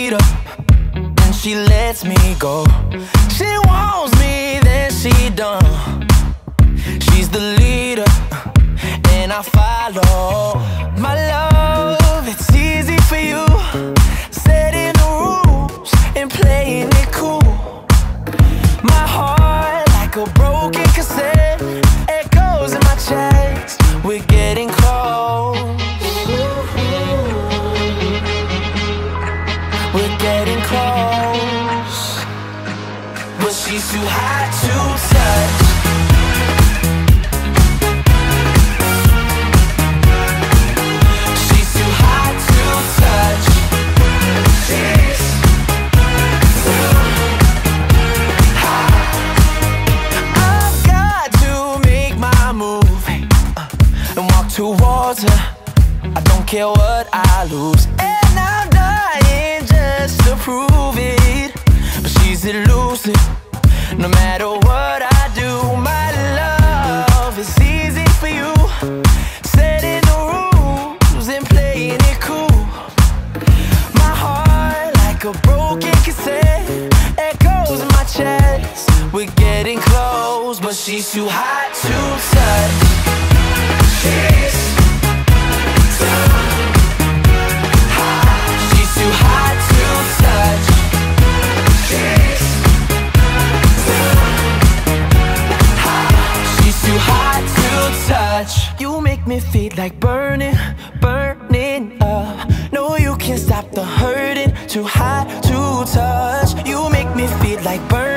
feet up and she lets me go. She wants me, then she done. She's the leader and I follow. My love, it's easy for you, setting the rules and playing it cool. My heart like a broken cassette, echoes in my chest. We're getting close. We're getting close, but she's too hot to touch. She's too hot to touch. She's too hot. I've got to make my move and walk towards her. I don't care what I lose, and I'm dying just to prove it. But she's elusive, no matter what I do. My love is easy for you, setting the rules and playing it cool. My heart like a broken cassette, echoes in my chest. We're getting close, but she's too hot to touch. She's too hot. She's too hot to touch. She's too hot. She's too hot to touch. You make me feel like burning, burning up. No, you can't stop the hurting. Too hot to touch. You make me feel like burning.